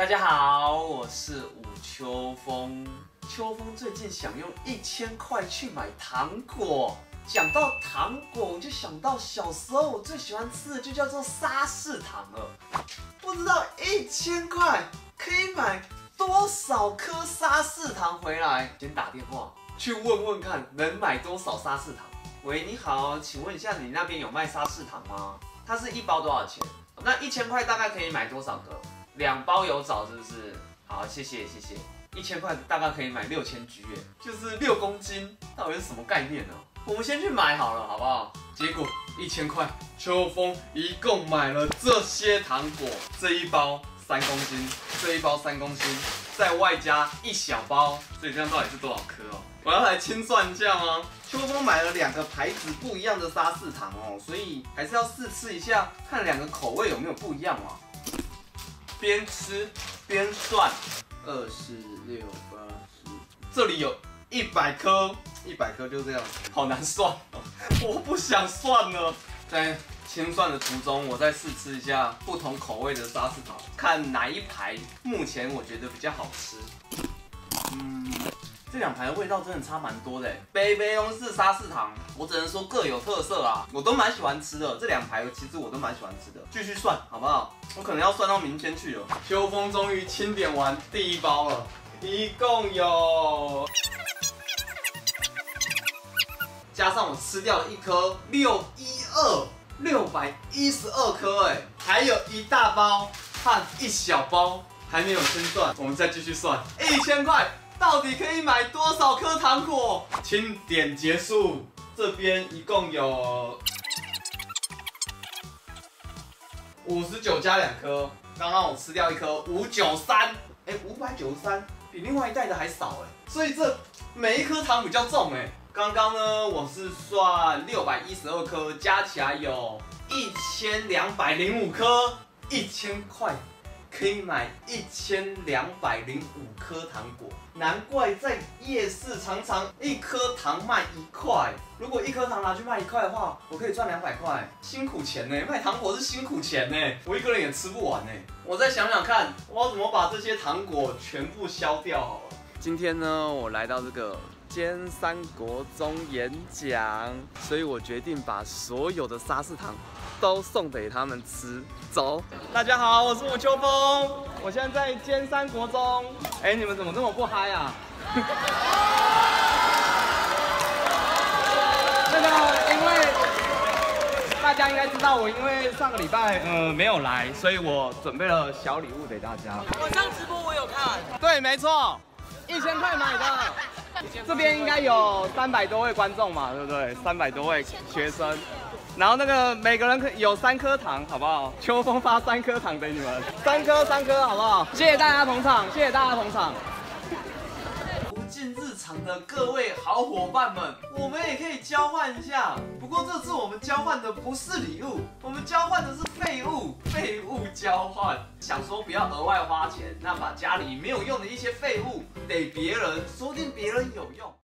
大家好，我是武秋风。秋风最近想用1000块去买糖果。讲到糖果，我就想到小时候我最喜欢吃的就叫做沙士糖了。不知道1000块可以买多少颗沙士糖回来？先打电话去问问看，能买多少沙士糖？喂，你好，请问一下你那边有卖沙士糖吗？它是一包多少钱？那1000块大概可以买多少个？2包有找是不是？好，谢谢。1000块大概可以买6000G，就是6公斤，到底是什么概念呢？我们先去买好了，好不好？结果1000块，秋风一共买了这些糖果，这一包3公斤，这一包3公斤，再外加一小包，所以这样到底是多少颗哦？我要来清算一下吗？秋风买了2个牌子不一样的沙士糖哦，所以还是要试吃一下，看2个口味有没有不一样嘛。边吃边算，26、80，这里有100颗，100颗就这样，好难算哦，我不想算了。在清算的途中，我再试吃一下不同口味的沙士糖，看哪一排目前我觉得比较好吃。这2排的味道真的差蛮多的。杯杯翁式沙士糖，我只能说各有特色啊，我都蛮喜欢吃的。这2排其实我都蛮喜欢吃的。继续算好不好？我可能要算到明天去了。秋风终于清点完第1包了，一共有，加上我吃掉了1颗612颗还有1大包和1小包还没有清算，我们再继续算。1000块。到底可以买多少颗糖果？清点结束，这边一共有59加2颗，刚刚我吃掉1颗593，593，比另外一袋的还少所以这每一颗糖比较重刚刚呢我是算612颗，加起来有1205颗，1000块。可以买1205颗糖果，难怪在夜市常常1颗糖卖1块。如果1颗糖拿去卖1块的话，我可以赚200块，辛苦钱卖糖果是辛苦钱我一个人也吃不完我再想想看，我要怎么把这些糖果全部消掉好了。今天呢，我来到这个尖山国中演讲，所以我决定把所有的沙士糖都送给他们吃。走，大家好，我是武秋风，我现在在尖山国中。你们怎么这么不嗨啊？因为大家应该知道，我因为上个礼拜没有来，所以我准备了小礼物给大家。 晚上直播我有看， 对，没错，1000块买的。这边应该有300多位观众嘛，对不对？300多位学生。然后那个每个人有3颗糖，好不好？秋风发3颗糖给你们，3颗，好不好？谢谢大家捧场，谢谢大家捧场。不尽日常的各位好伙伴们，我们也可以交换一下。不过这次我们交换的不是礼物，我们交换的是废物，废物交换。想说不要额外花钱，那把家里没有用的一些废物给别人，说不定别人有用。